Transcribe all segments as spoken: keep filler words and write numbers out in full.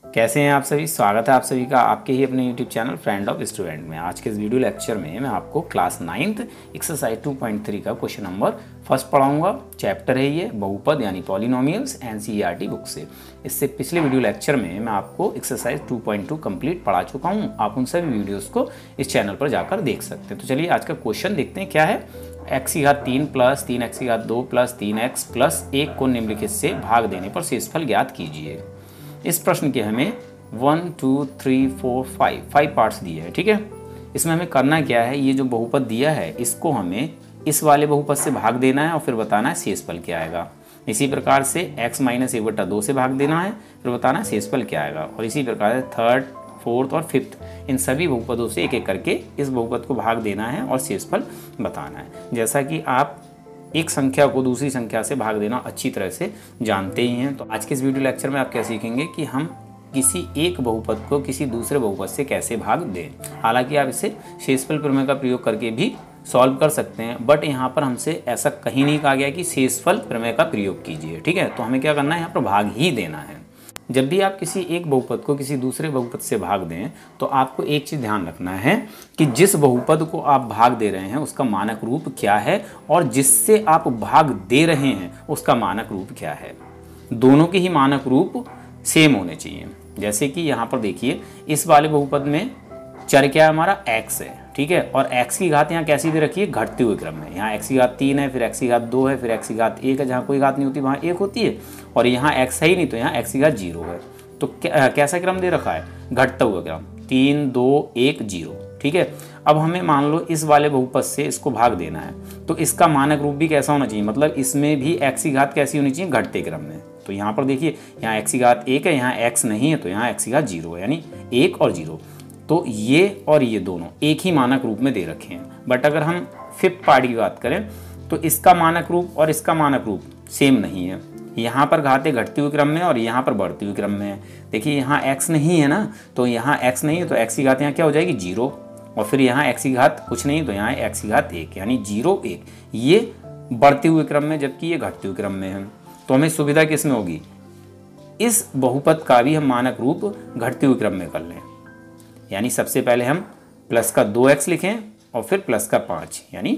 कैसे हैं आप सभी। स्वागत है आप सभी का आपके ही अपने YouTube channel friend of student में। आज के इस वीडियो लेक्चर में मैं आपको class ninth exercise two point three का क्वेश्चन नंबर फर्स्ट पढ़ाऊंगा। चैप्टर है ये बहुपद यानी पॉलिनोमियल्स एनसीईआरटी बुक से। इससे पिछले वीडियो लेक्चर में मैं आपको exercise two point two complete पढ़ा चुका हूँ। आप उन सभी वीडियोज़ को इस चैनल पर जाकर देख सकते हैं। तो चलिए आज का क्वेश्चन देखते हैं क्या है। एक्स की घात तीन प्लस तीन एक्स की घात दो प्लस तीन एक्स प्लस एक को निम्नलिखित से भाग देने पर शेषफल ज्ञात कीजिए। इस प्रश्न के हमें one two three four five five parts दिए हैं, ठीक है। इसमें हमें करना क्या है, ये जो बहुपद दिया है इसको हमें इस वाले बहुपद से भाग देना है और फिर बताना है शेषफल क्या आएगा। इसी प्रकार से x माइनस एक बटा दो से भाग देना है, फिर बताना है शेषफल क्या आएगा। और इसी प्रकार से थर्ड फोर्थ और फिफ्थ इन सभी बहुपदों से एक एक करके इस बहुपद को भाग देना है और शेषफल बताना है। जैसा कि आप एक संख्या को दूसरी संख्या से भाग देना अच्छी तरह से जानते ही हैं, तो आज के इस वीडियो लेक्चर में आप क्या सीखेंगे कि हम किसी एक बहुपद को किसी दूसरे बहुपद से कैसे भाग दें। हालांकि आप इसे शेषफल प्रमेय का प्रयोग करके भी सॉल्व कर सकते हैं, बट यहाँ पर हमसे ऐसा कहीं नहीं कहा गया कि शेषफल प्रमेय का प्रयोग कीजिए, ठीक है। तो हमें क्या करना है, यहाँ पर भाग ही देना है। जब भी आप किसी एक बहुपद को किसी दूसरे बहुपद से भाग दें तो आपको एक चीज़ ध्यान रखना है कि जिस बहुपद को आप भाग दे रहे हैं उसका मानक रूप क्या है और जिससे आप भाग दे रहे हैं उसका मानक रूप क्या है। दोनों के ही मानक रूप सेम होने चाहिए। जैसे कि यहाँ पर देखिए, इस वाले बहुपद में चर क्या है हमारा, x है, ठीक है। और x की घात यहाँ कैसी दे रखी है, घटते हुए क्रम में। यहाँ x की घात तीन है, फिर x की घात दो है, फिर x की घात एक है, जहाँ कोई घात नहीं होती वहाँ एक होती है। और यहाँ x है ही नहीं तो यहाँ x की घात जीरो है। तो कैसा क्रम दे रखा है, घटता हुआ क्रम, तीन दो एक जीरो, ठीक है। अब हमें मान लो इस वाले बहुपद से इसको भाग देना है, तो इसका मानक रूप भी कैसा होना चाहिए, मतलब इसमें भी x की घात कैसी होनी चाहिए, घटते क्रम में। तो यहाँ पर देखिए, यहाँ x की घात एक है, यहाँ x नहीं है तो यहाँ x की घात जीरो है, यानी एक और जीरो। तो ये और ये दोनों एक ही मानक रूप में दे रखे हैं। बट अगर हम फिफ्थ पार्ट की बात करें तो इसका मानक रूप और इसका मानक रूप सेम नहीं है। यहाँ पर घातें घटते हुए क्रम में और यहाँ पर बढ़ते हुए क्रम में है। देखिए यहाँ x नहीं है ना, तो यहाँ x नहीं है तो x की घात यहाँ क्या हो जाएगी, जीरो। और फिर यहाँ x की घात कुछ नहीं तो यहाँ x की घात एक, यानी जीरो एक। ये बढ़ते हुए क्रम में जबकि ये घटते हुए क्रम में है। तो हमें सुविधा किस में होगी, इस बहुपद का भी हम मानक रूप घटते हुए क्रम में कर लें। यानी सबसे पहले हम प्लस का दो एक्स लिखें और फिर प्लस का पाँच, यानी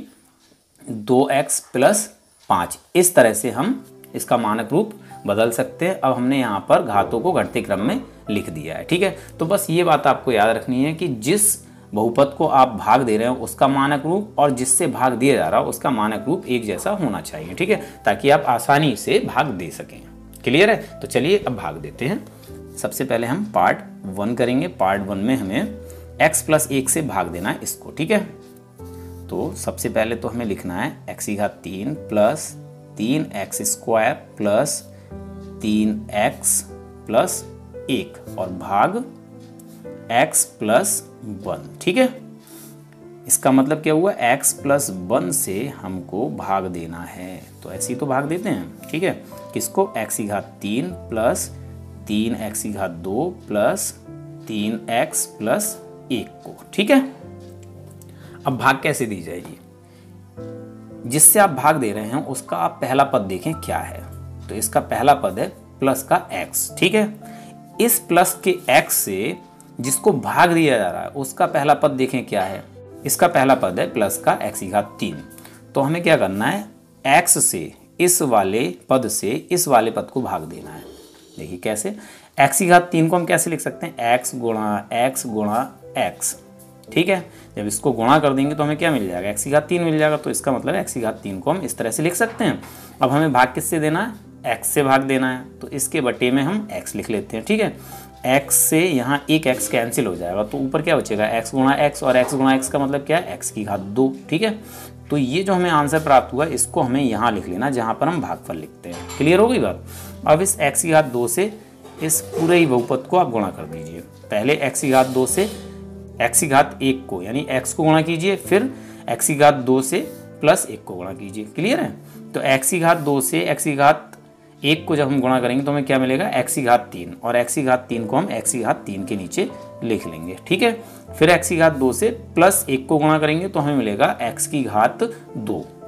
दो एक्स प्लस पाँच। इस तरह से हम इसका मानक रूप बदल सकते हैं। अब हमने यहाँ पर घातों को घटते क्रम में लिख दिया है, ठीक है। तो बस ये बात आपको याद रखनी है कि जिस बहुपद को आप भाग दे रहे हो उसका मानक रूप और जिससे भाग दिया जा रहा है उसका मानक रूप एक जैसा होना चाहिए, ठीक है, ताकि आप आसानी से भाग दे सकें। क्लियर है। तो चलिए अब भाग देते हैं। सबसे पहले हम पार्ट वन करेंगे। पार्ट वन में हमें x प्लस एक से भाग देना है इसको, ठीक है। तो सबसे पहले तो हमें लिखना है x की घात तीन प्लस तीन एक्स स्क्वायर प्लस तीन एक्स प्लस एक और भाग x प्लस वन, ठीक है। इसका मतलब क्या हुआ, x प्लस वन से हमको भाग देना है। तो ऐसे ही तो भाग देते हैं, ठीक है। किसको, x की घात तीन प्लस तीन एक्स की घात दो प्लस तीन एक्स प्लस एक को, ठीक है। अब भाग कैसे दी जाएगी, जिससे आप भाग दे रहे हैं उसका आप पहला पद देखें क्या है। तो इसका पहला पद है प्लस का x, ठीक है। इस प्लस के x से जिसको भाग दिया जा रहा है उसका पहला पद देखें क्या है। इसका पहला पद है प्लस का x की घात तीन। तो हमें क्या करना है, x से इस वाले पद से इस वाले पद को भाग देना है। देखिए कैसे, x की घात तीन को हम कैसे लिख सकते हैं, x गुणा x गुणा x, ठीक है। जब इसको गुणा कर देंगे तो हमें क्या मिल जाएगा, x की घात तीन मिल जाएगा। तो इसका मतलब है x की घात तीन को हम इस तरह से लिख सकते हैं। अब हमें भाग किससे देना है, x से भाग देना है। तो इसके बटे में हम x लिख लेते हैं, ठीक है। x से यहाँ एक x कैंसिल हो जाएगा तो ऊपर क्या बचेगा, x गुणा x, और x गुणा x का मतलब क्या है, x की घात दो, ठीक है। तो ये जो हमें आंसर प्राप्त हुआ इसको हमें यहाँ लिख लेना जहाँ पर हम भागफल लिखते हैं। क्लियर हो गई बात। अब इस x की घात दो से इस पूरे ही बहुपद को आप गुणा कर दीजिए। पहले x की घात दो से x की घात एक को, यानी x को गुणा कीजिए, फिर x की घात दो से प्लस एक को गुणा कीजिए। क्लियर है। तो x की घात दो से x की घात एक को जब हम गुणा करेंगे तो हमें क्या मिलेगा, x की घात तीन, और x की घात तीन को हम x की घात तीन के नीचे लिख लेंगे, ठीक है। फिर x की घात दो से प्लस एक को गुणा करेंगे तो हमें मिलेगा x की घात दो,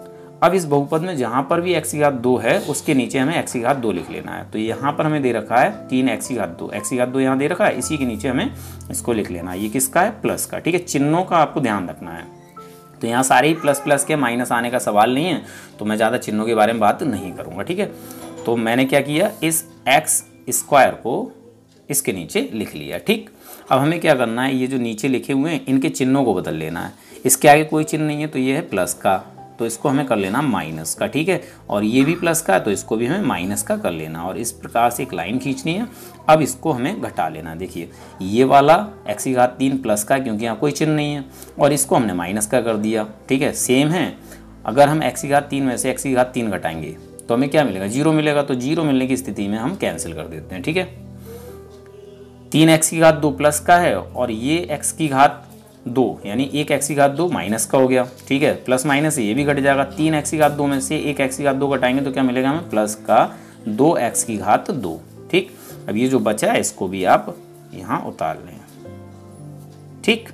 अब इस बहुपद में जहाँ पर भी एक्स की घात दो है उसके नीचे हमें एक्स की घात दो लिख लेना है। तो यहाँ पर हमें दे रखा है तीन एक्स की घात दो, एक्स की घात दो यहाँ दे रखा है, इसी के नीचे हमें इसको लिख लेना है। ये किसका है? प्लस का। ठीक है, चिन्हों का आपको ध्यान रखना है। तो यहाँ सारे ही प्लस प्लस के, माइनस आने का सवाल नहीं है, तो मैं ज़्यादा चिन्हों के बारे में बात नहीं करूँगा। ठीक है, तो मैंने क्या किया, इस एक्स स्क्वायर को इसके नीचे लिख लिया। ठीक, अब हमें क्या करना है, ये जो नीचे लिखे हुए हैं इनके चिन्हों को बदल लेना है। इसके आगे कोई चिन्ह नहीं है तो ये है प्लस का, तो इसको हमें कर लेना माइनस का। ठीक है, और ये भी प्लस का है तो इसको भी हमें माइनस का कर लेना, और इस प्रकार से एक लाइन खींचनी है। अब इसको हमें घटा लेना। देखिए ये वाला एक्स की घात तीन प्लस का क्योंकि यहाँ कोई चिन्ह नहीं है, और इसको हमने माइनस का कर दिया। ठीक है, सेम है। अगर हम एक्स की घात तीन में से एक्स की घात तीन घटाएंगे तो हमें क्या मिलेगा? जीरो मिलेगा। तो जीरो मिलने की स्थिति में हम कैंसिल कर देते हैं। ठीक है, तीन एक्स की घात दो प्लस का है और ये एक्स की घात दो, यानी एक एक्स की घात दो माइनस का हो गया। ठीक है, प्लस माइनस ये भी घट जाएगा। तीन एक्स की घात दो में से एक एक्स की घात दो घटाएंगे तो क्या मिलेगा हमें? प्लस का दो एक्स की घात दो। ठीक, अब ये जो बचा है इसको भी आप यहाँ उतार लें। ठीक,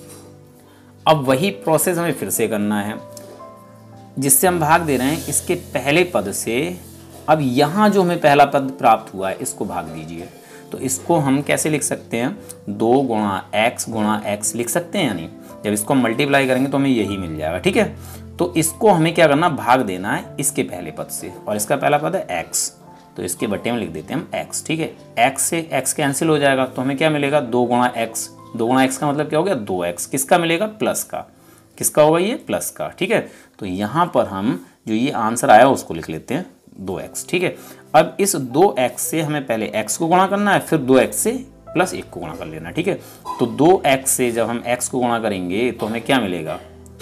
अब वही प्रोसेस हमें फिर से करना है। जिससे हम भाग दे रहे हैं इसके पहले पद से, अब यहाँ जो हमें पहला पद प्राप्त हुआ है इसको भाग दीजिए। तो इसको हम कैसे लिख सकते हैं? दो गुणा एक्स गुणा एक्स लिख सकते हैं, यानी जब इसको हम मल्टीप्लाई करेंगे तो हमें यही मिल जाएगा। ठीक है, तो इसको हमें क्या करना, भाग देना है इसके पहले पद से, और इसका पहला पद है एक्स, तो इसके बट्टे में लिख देते हैं हम एक्स। ठीक है, एक्स से एक्स कैंसिल हो जाएगा तो हमें क्या मिलेगा? दो गुणा एक्स। दो गुणा एक्स का मतलब क्या हो गया? दो एक्स। किसका मिलेगा? प्लस का। किसका होगा ये? प्लस का। ठीक है, तो यहाँ पर हम जो ये आंसर आया उसको लिख लेते हैं दो एक्स। ठीक है, अब इस दो एक्स से हमें पहले एक्स को गुणा करना है, फिर दो एक्स से प्लस एक को गुणा कर लेना। ठीक है, तो दो एक्स से जब हम एक्स को गुणा करेंगे तो हमें क्या मिलेगा?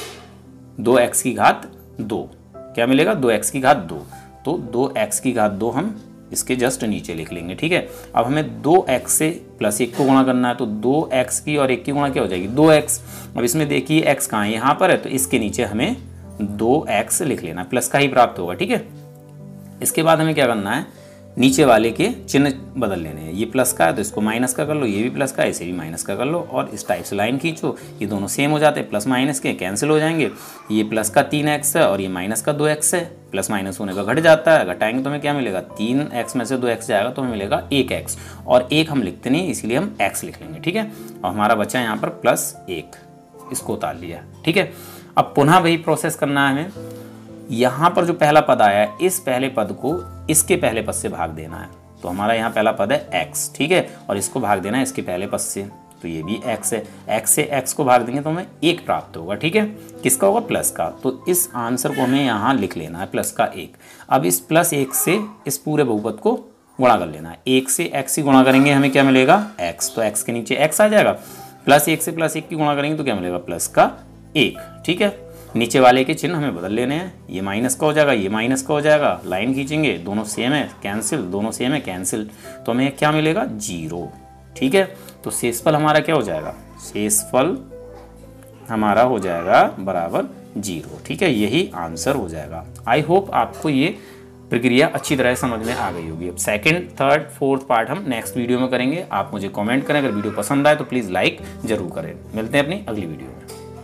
दो एक्स की घात दो। क्या मिलेगा? दो एक्स की घात दो। तो दो एक्स की घात दो हम इसके जस्ट नीचे लिख लेंगे। ठीक है, अब हमें दो एक्स से प्लस एक को गुणा करना है, तो दो एक्स की और एक की गुणा क्या हो जाएगी? दो एक्स। अब इसमें देखिए एक्स कहाँ है? यहाँ पर है, तो इसके नीचे हमें दो एक्स लिख लेना, प्लस का ही प्राप्त होगा। ठीक है, इसके बाद हमें क्या करना है, नीचे वाले के चिन्ह बदल लेने हैं। ये प्लस का है तो इसको माइनस का कर लो, ये भी प्लस का है इसे भी माइनस का कर लो, और इस टाइप से लाइन खींचो। ये दोनों सेम हो जाते हैं, प्लस माइनस के कैंसिल हो जाएंगे। ये प्लस का तीन एक्स है और ये माइनस का दो एक्स है, प्लस माइनस होने का घट जाता है, घटाएंगे तो हमें क्या मिलेगा? तीन एक्स में से दो एक्स जाएगा तो हमें मिलेगा एक एक्स, और एक हम लिखते नहीं इसलिए हम एक्स लिख लेंगे। ठीक है, और हमारा बचा यहाँ पर प्लस एक, इसको उतार लिया। ठीक है, अब पुनः वही प्रोसेस करना है हमें। यहाँ पर जो पहला पद आया है इस पहले पद को इसके पहले पद से भाग देना है। तो हमारा यहाँ पहला पद है x। ठीक है, और इसको भाग देना है इसके पहले पद से, तो ये भी x है। x से x को भाग देंगे तो हमें एक प्राप्त होगा। ठीक है, किसका होगा? प्लस का। तो इस आंसर को हमें यहाँ लिख लेना है प्लस का एक। अब इस प्लस एक से इस पूरे बहुपद को गुणा कर लेना है। एक से x से गुणा करेंगे हमें क्या मिलेगा? x, तो x के नीचे x आ जाएगा। प्लस एक से प्लस एक की गुणा करेंगे तो क्या मिलेगा? प्लस का एक। ठीक है, नीचे वाले के चिन्ह हमें बदल लेने हैं। ये माइनस का हो जाएगा, ये माइनस का हो जाएगा, लाइन खींचेंगे, दोनों सेम है कैंसिल, दोनों सेम है कैंसिल, तो हमें क्या मिलेगा? जीरो। ठीक है, तो शेषफल हमारा क्या हो जाएगा? शेषफल हमारा हो जाएगा बराबर जीरो। ठीक है, यही आंसर हो जाएगा। आई होप आपको ये प्रक्रिया अच्छी तरह समझ में आ गई होगी। अब सेकंड, थर्ड, फोर्थ पार्ट हम नेक्स्ट वीडियो में करेंगे। आप मुझे कमेंट करें, अगर वीडियो पसंद आए तो प्लीज़ लाइक जरूर करें। मिलते हैं अपनी अगली वीडियो में।